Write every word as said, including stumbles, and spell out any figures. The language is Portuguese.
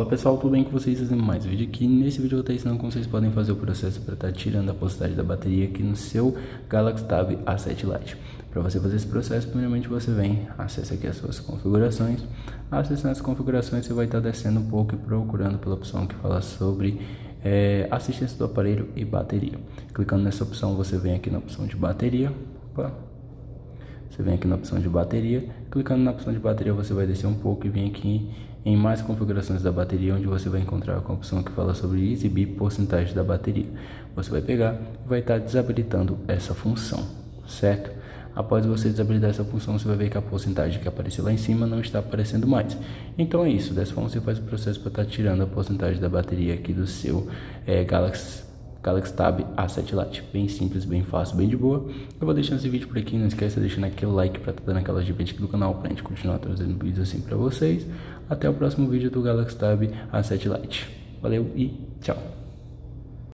Fala pessoal, tudo bem com vocês? Fazendo mais vídeo aqui. Nesse vídeo eu vou estar ensinando como vocês podem fazer o processo para estar tirando a postagem da bateria aqui no seu Galaxy Tab A sete Lite. Para você fazer esse processo, primeiramente você vem, acessa aqui as suas configurações. Acessando as configurações, você vai estar descendo um pouco e procurando pela opção que fala sobre é, assistência do aparelho e bateria. Clicando nessa opção, você vem aqui na opção de bateria. Opa. Você vem aqui na opção de bateria, clicando na opção de bateria você vai descer um pouco e vir aqui em mais configurações da bateria, onde você vai encontrar com a opção que fala sobre exibir porcentagem da bateria. Você vai pegar e vai estar desabilitando essa função, certo? Após você desabilitar essa função, você vai ver que a porcentagem que apareceu lá em cima não está aparecendo mais. Então é isso, dessa forma você faz o processo para estar tirando a porcentagem da bateria aqui do seu é, Galaxy Galaxy Tab A sete Lite, bem simples, bem fácil, bem de boa. Eu vou deixando esse vídeo por aqui, não esqueça de deixar aquele like para estar dando aquelas dicas aqui do canal para a gente continuar trazendo vídeos assim para vocês. Até o próximo vídeo do Galaxy Tab A sete Lite. Valeu e tchau!